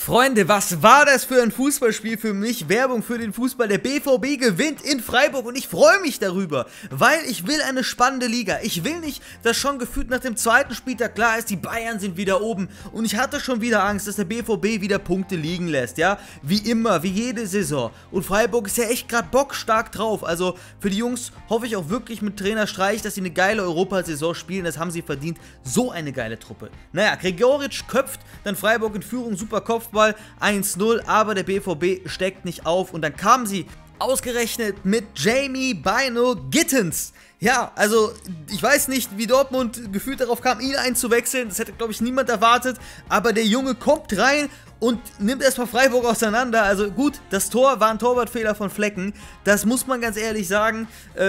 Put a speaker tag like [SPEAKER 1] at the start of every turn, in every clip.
[SPEAKER 1] Freunde, was war das für ein Fußballspiel für mich? Werbung für den Fußball. Der BVB gewinnt in Freiburg und ich freue mich darüber, weil ich will eine spannende Liga. Ich will nicht, dass schon gefühlt nach dem zweiten Spieltag klar ist, die Bayern sind wieder oben und ich hatte schon wieder Angst, dass der BVB wieder Punkte liegen lässt, ja? Wie immer, wie jede Saison. Und Freiburg ist ja echt gerade bockstark drauf. Also für die Jungs hoffe ich auch wirklich mit Trainer Streich, dass sie eine geile Europasaison spielen. Das haben sie verdient. So eine geile Truppe. Naja, Gregoritsch köpft dann Freiburg in Führung, super Kopfball, 1-0, aber der BVB steckt nicht auf und dann kamen sie ausgerechnet mit Jamie Bynoe Gittens. Ja, also ich weiß nicht, wie Dortmund gefühlt darauf kam, ihn einzuwechseln. Das hätte, glaube ich, niemand erwartet. Aber der Junge kommt rein und nimmt erstmal Freiburg auseinander. Also gut, das Tor war ein Torwartfehler von Flecken. Das muss man ganz ehrlich sagen.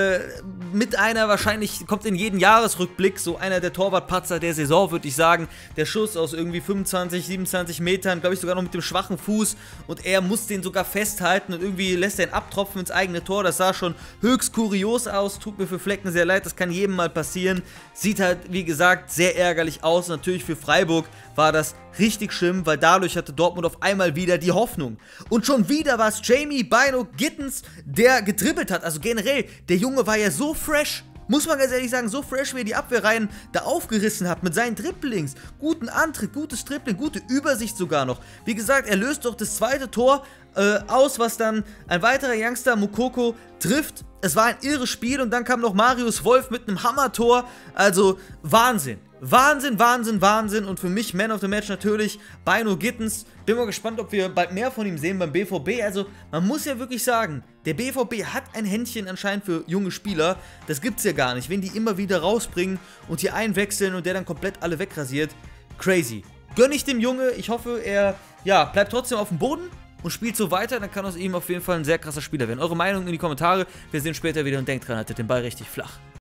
[SPEAKER 1] Mit einer wahrscheinlich, kommt in jeden Jahresrückblick, so einer der Torwartpatzer der Saison, würde ich sagen. Der Schuss aus irgendwie 25, 27 Metern, glaube ich sogar noch mit dem schwachen Fuß. Und er muss den sogar festhalten und irgendwie lässt er ihn abtropfen ins eigene Tor. Das sah schon höchst kurios aus. Tut mir für Flecken sehr leid, das kann jedem mal passieren. Sieht halt, wie gesagt, sehr ärgerlich aus. Natürlich für Freiburg war das richtig schlimm, weil dadurch hatte Dortmund auf einmal wieder die Hoffnung. Und schon wieder war es Jamie Bynoe Gittens, der gedribbelt hat. Also generell, der Junge war ja so fresh. Muss man ganz ehrlich sagen, so fresh, wie er die Abwehrreihen da aufgerissen hat mit seinen Dribblings. Guten Antritt, gutes Dribbling, gute Übersicht sogar noch. Wie gesagt, er löst doch das zweite Tor aus, was dann ein weiterer Youngster, Moukoko, trifft. Es war ein irres Spiel und dann kam noch Marius Wolf mit einem Hammertor. Also Wahnsinn. Wahnsinn, Wahnsinn, Wahnsinn. Und für mich Man of the Match natürlich Bynoe Gittens. Bin mal gespannt, ob wir bald mehr von ihm sehen beim BVB. Also man muss ja wirklich sagen, der BVB hat ein Händchen anscheinend für junge Spieler. Das gibt's ja gar nicht. Wenn die immer wieder rausbringen und hier einwechseln und der dann komplett alle wegrasiert. Crazy. Gönn ich dem Junge. Ich hoffe, er bleibt trotzdem auf dem Boden und spielt so weiter. Dann kann aus ihm auf jeden Fall ein sehr krasser Spieler werden. Eure Meinung in die Kommentare. Wir sehen später wieder und denkt dran, haltet den Ball richtig flach.